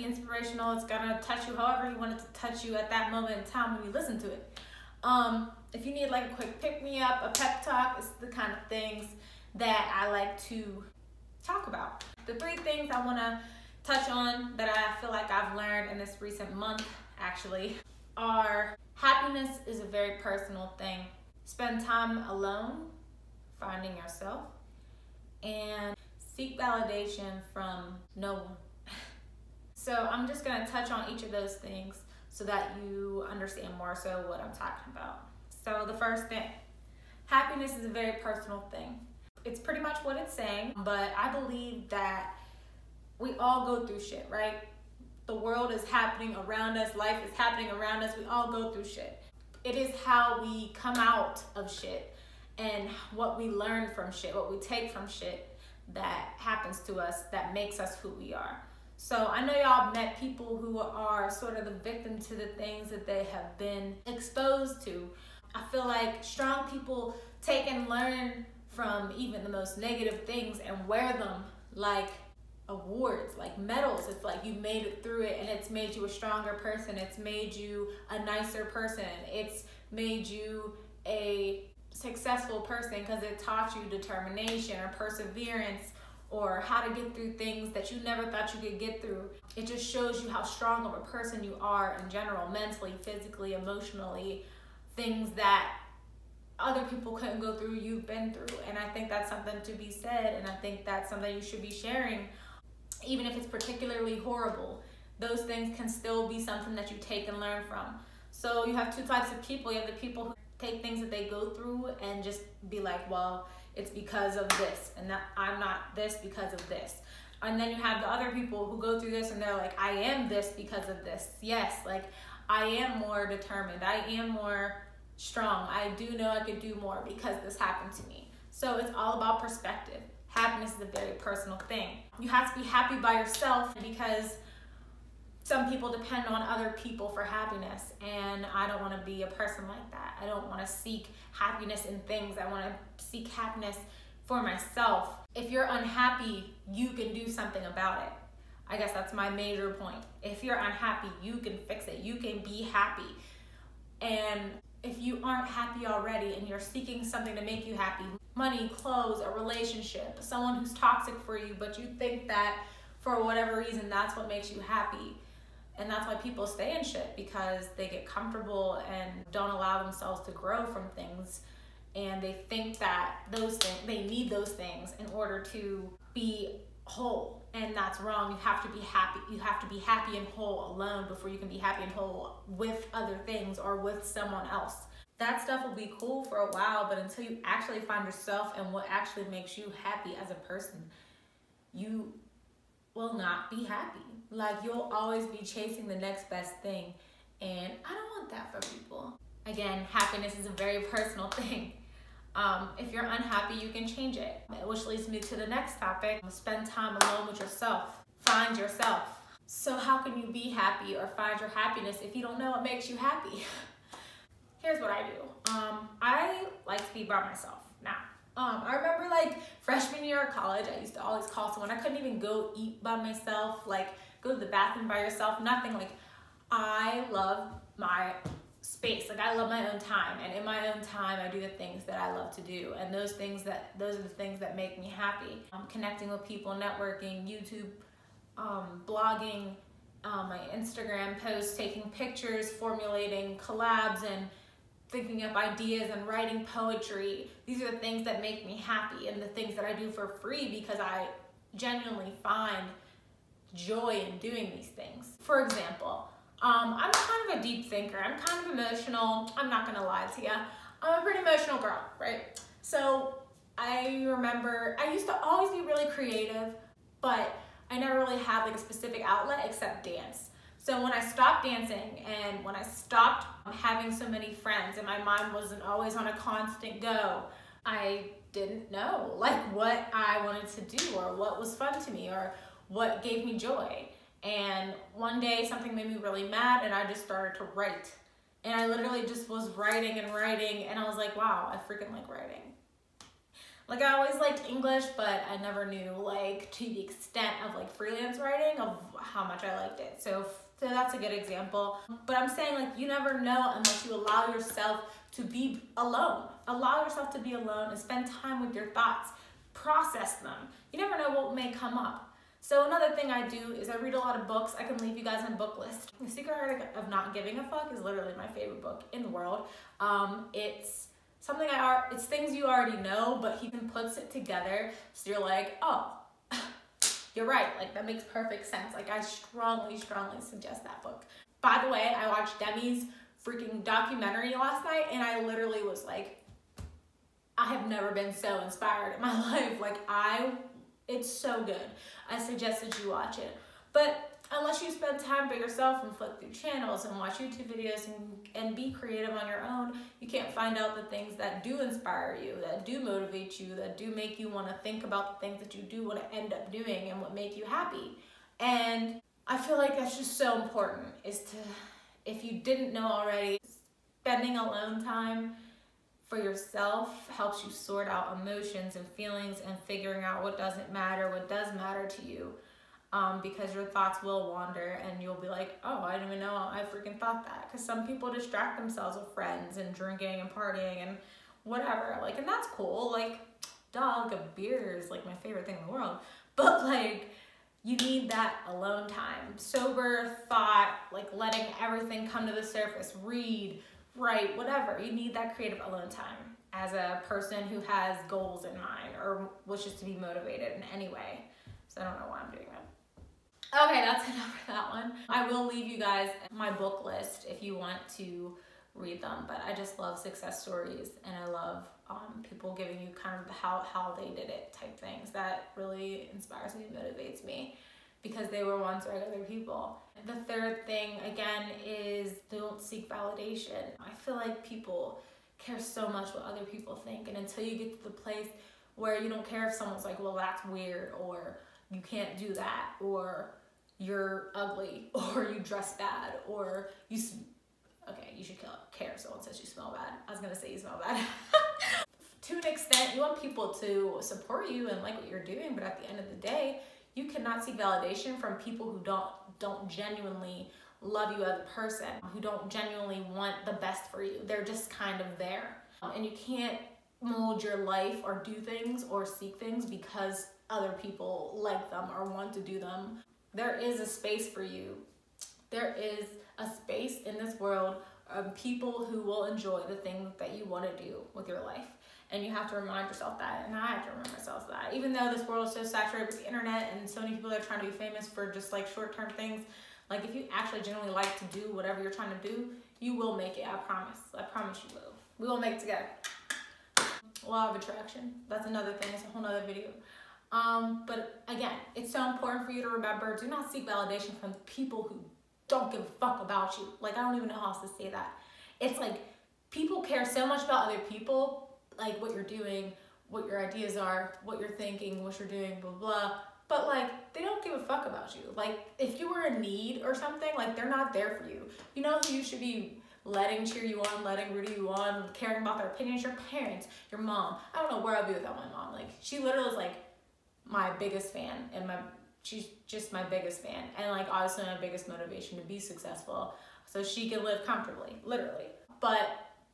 inspirational. It's gonna touch you however you want it to touch you at that moment in time when you listen to it. If you need like a quick pick-me-up, a pep talk, it's the kind of things that I like to talk about. The 3 things I wanna touch on that I feel like I've learned in this recent month actually are: happiness is a very personal thing. Spend time alone, finding yourself, and seek validation from no one. So I'm just gonna touch on each of those things so that you understand more so what I'm talking about. So the first thing, happiness is a very personal thing. It's pretty much what it's saying, but I believe that we all go through shit, right? The world is happening around us, life is happening around us, we all go through shit. It is how we come out of shit and what we learn from shit, what we take from shit that happens to us that makes us who we are. So I know y'all met people who are sort of the victim to the things that they have been exposed to. I feel like strong people take and learn from even the most negative things and wear them like awards, like medals. It's like you made it through it and it's made you a stronger person. It's made you a nicer person. It's made you a successful person because it taught you determination or perseverance or how to get through things that you never thought you could get through. It just shows you how strong of a person you are in general, mentally, physically, emotionally, things that other people couldn't go through, you've been through. And I think that's something to be said, and I think that's something you should be sharing. Even if it's particularly horrible, those things can still be something that you take and learn from. So you have 2 types of people. You have the people who take things that they go through and just be like, well, it's because of this, and that I'm not this because of this. And then you have the other people who go through this and they're like, I am this because of this. Yes, like I am more determined. I am more strong. I do know I could do more because this happened to me. So it's all about perspective. Happiness is a very personal thing. You have to be happy by yourself because some people depend on other people for happiness, and I don't want to be a person like that. I don't want to seek happiness in things. I want to seek happiness for myself. If you're unhappy, you can do something about it. I guess that's my major point. If you're unhappy, you can fix it. You can be happy. And if you aren't happy already and you're seeking something to make you happy, money, clothes, a relationship, someone who's toxic for you, but you think that for whatever reason that's what makes you happy. And that's why people stay in shit, because they get comfortable and don't allow themselves to grow from things. And they think that those things, they need those things in order to be whole. And that's wrong. You have to be happy. You have to be happy and whole alone before you can be happy and whole with other things or with someone else. That stuff will be cool for a while, but until you actually find yourself and what actually makes you happy as a person, you will not be happy. Like, you'll always be chasing the next best thing, and I don't want that for people. Again, happiness is a very personal thing. If you're unhappy, you can change it, which leads me to the next topic. Spend time alone with yourself. Find yourself. So how can you be happy or find your happiness if you don't know what makes you happy? Here's what I do. I like to be by myself. Now, I remember like freshman year of college, I used to always call someone. I couldn't even go eat by myself, like go to the bathroom by yourself, nothing. Like, I love my space. Like, I love my own time, and in my own time I do the things that I love to do, and those are the things that make me happy. Connecting with people, networking, YouTube, blogging, my Instagram posts, taking pictures, formulating collabs, and thinking up ideas and writing poetry. These are the things that make me happy, and the things that I do for free because I genuinely find joy in doing these things. For example, I'm kind of a deep thinker. I'm kind of emotional. I'm not gonna lie to you. I'm a pretty emotional girl, right? So I remember I used to always be really creative, but I never really had like a specific outlet except dance. So when I stopped dancing and when I stopped having so many friends and my mind wasn't always on a constant go, I didn't know like what I wanted to do or what was fun to me or what gave me joy. And one day something made me really mad and I just started to write. And I literally just was writing and writing, and I was like, wow, I freaking like writing. Like I always liked English, but I never knew like to the extent of like freelance writing of how much I liked it. So that's a good example. But I'm saying like you never know unless you allow yourself to be alone. Allow yourself to be alone and spend time with your thoughts. Process them. You never know what may come up. So another thing I do is I read a lot of books. I can leave you guys on book list. The Secret Art of Not Giving a Fuck is literally my favorite book in the world. It's something it's things you already know, but he puts it together so you're like, oh, you're right. Like that makes perfect sense. Like I strongly suggest that book. By the way, I watched Demi's freaking documentary last night and I literally was like, I have never been so inspired in my life. Like it's so good. I suggest that you watch it. But unless you spend time by yourself and flip through channels and watch YouTube videos and be creative on your own, you can't find out the things that do inspire you, that do motivate you, that do make you want to think about the things that you do want to end up doing and what make you happy. And I feel like that's just so important, is to, if you didn't know already, spending alone time for yourself helps you sort out emotions and feelings and figuring out what doesn't matter, what does matter to you. Because your thoughts will wander and you'll be like, oh, I didn't even know I freaking thought that. Because some people distract themselves with friends and drinking and partying and whatever. Like, and that's cool. Like, duh, like a beer is like my favorite thing in the world. But like, you need that alone time. Sober thought, like letting everything come to the surface, read, write, whatever. You need that creative alone time as a person who has goals in mind or wishes to be motivated in any way. So I don't know why I'm doing that. Okay, that's enough for that one. I will leave you guys my book list if you want to read them, but I just love success stories and I love people giving you kind of how they did it type things. That really inspires me and motivates me because they were once regular people. The third thing, again, is don't seek validation. I feel like people care so much what other people think, and until you get to the place where you don't care if someone's like, well, that's weird, or you can't do that, or you're ugly, or you dress bad, or you should care if someone says you smell bad. I was gonna say you smell bad. To an extent, you want people to support you and like what you're doing, but at the end of the day, you cannot seek validation from people who don't genuinely love you as a person, who don't genuinely want the best for you. They're just kind of there. And you can't mold your life or do things or seek things because other people like them or want to do them. There is a space for you. There is a space in this world of people who will enjoy the things that you want to do with your life. And you have to remind yourself that, and I have to remind myself that. Even though this world is so saturated with the internet and so many people are trying to be famous for just like short-term things, like if you actually genuinely like to do whatever you're trying to do, you will make it, I promise. I promise you will. We will make it together. Law of attraction, that's another thing, it's a whole nother video. But again, it's so important for you to remember, do not seek validation from people who don't give a fuck about you. Like, I don't even know how else to say that. It's like, people care so much about other people, like what you're doing, what your ideas are, what you're thinking, what you're doing, blah, blah. But like, they don't give a fuck about you. Like, if you were in need or something, like they're not there for you. You know who you should be letting cheer you on, letting root you on, caring about their opinions? Your parents, your mom. I don't know where I'd be without my mom. Like, she literally is like my biggest fan, and she's just my biggest fan. And like, obviously my biggest motivation to be successful so she can live comfortably, literally. But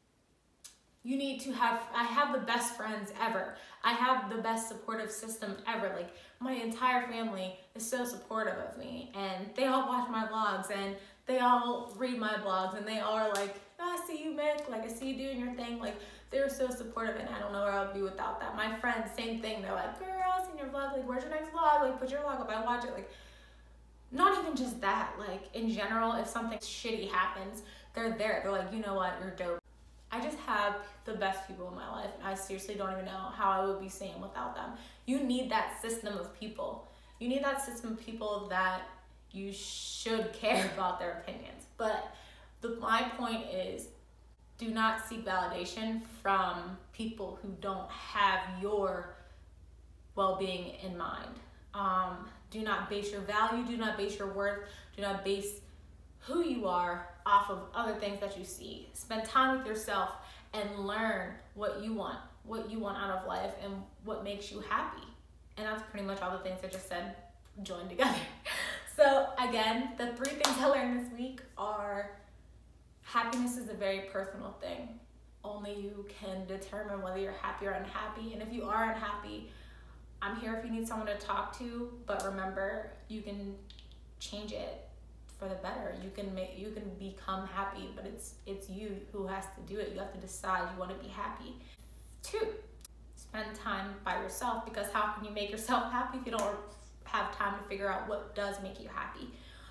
you need to I have the best friends ever. I have the best supportive system ever. Like, my entire family is so supportive of me, and they all watch my vlogs, and they all read my blogs, and they all are like, oh, I see you, Mick, like, I see you doing your thing. Like, they're so supportive, and I don't know where I would be without that. My friends, same thing. They're like, girl, I seen your vlog. Like, where's your next vlog? Like, put your vlog up. I watch it. Like, not even just that. Like, in general, if something shitty happens, they're there. They're like, you know what? You're dope. I just have the best people in my life, and I seriously don't even know how I would be sane without them. You need that system of people. You need that system of people that you should care about their opinions. But my point is, do not seek validation from people who don't have your well-being in mind. Do not base your value, do not base your worth, do not base who you are off of other things that you see. Spend time with yourself and learn what you want out of life and what makes you happy. And that's pretty much all the things I just said joined together. So again, the 3 things I learned this week are happiness is a very personal thing. Only you can determine whether you're happy or unhappy. And if you are unhappy, I'm here if you need someone to talk to, but remember, you can change it for the better. You can become happy, but it's you who has to do it. You have to decide you want to be happy. 2, spend time by yourself, because how can you make yourself happy if you don't have time to figure out what does make you happy?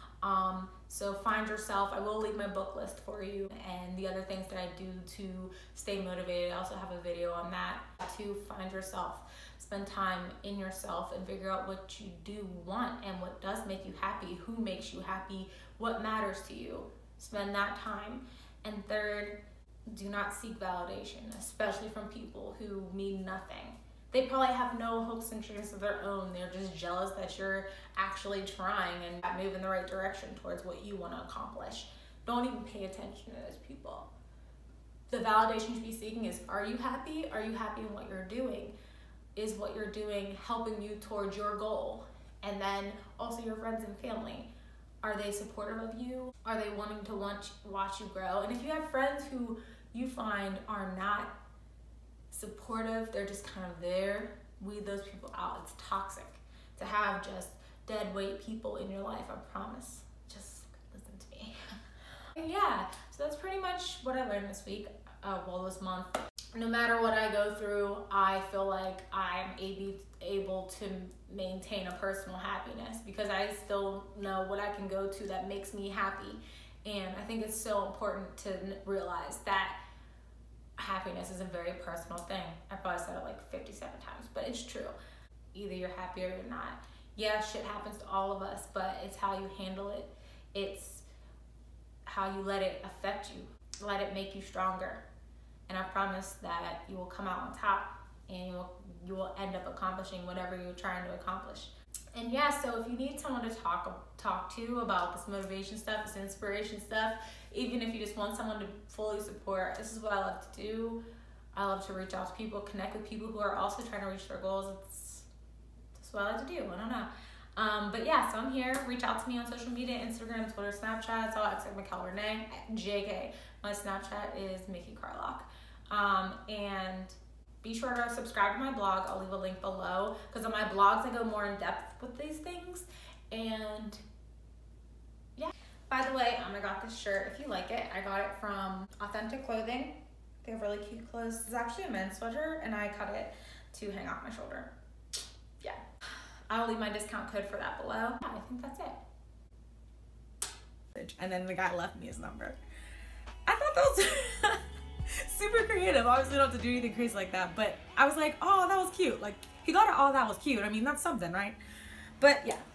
So find yourself. I will leave my book list for you and the other things that I do to stay motivated. I also have a video on that. To find yourself, spend time in yourself and figure out what you do want and what does make you happy, who makes you happy, what matters to you. Spend that time. And 3rd, do not seek validation, especially from people who mean nothing. They probably have no hopes and dreams of their own. They're just jealous that you're actually trying and moving in the right direction towards what you want to accomplish. Don't even pay attention to those people. The validation you should be seeking is, are you happy? Are you happy in what you're doing? Is what you're doing helping you towards your goal? And then also your friends and family. Are they supportive of you? Are they wanting to watch you grow? And if you have friends who you find are not supportive, they're just kind of there, weed those people out. It's toxic to have just dead weight people in your life, I promise. Just listen to me. Yeah, so that's pretty much what I learned this week, this month. No matter what I go through, I feel like I'm able to maintain a personal happiness, because I still know what I can go to that makes me happy. And I think it's so important to realize that happiness is a very personal thing. I probably said it like 57 times, but it's true. Either you're happy or you're not. Yeah, shit happens to all of us, but it's how you handle it. It's how you let it affect you. Let it make you stronger. And I promise that you will come out on top and you will end up accomplishing whatever you're trying to accomplish. And yeah, so if you need someone to talk to about this motivation stuff, this inspiration stuff, even if you just want someone to fully support, this is what I love to do. I love to reach out to people, connect with people who are also trying to reach their goals. It's just what I like to do. I don't know. But yeah, so I'm here. Reach out to me on social media, Instagram, Twitter, Snapchat. It's all except Mikel Renee. JK. My Snapchat is Mickey Carlock. And be sure to subscribe to my blog. I'll leave a link below, because on my blogs I go more in depth with these things. And yeah. By the way, I got this shirt. If you like it, I got it from Authentic Clothing. They have really cute clothes. This is actually a men's sweater, and I cut it to hang off my shoulder. Yeah. I'll leave my discount code for that below. Yeah, I think that's it. And then the guy left me his number. I thought that was super creative. Obviously, don't have to do anything crazy like that, but I was like, oh, that was cute. Like, he got it, oh, that was cute. I mean, that's something, right? But yeah.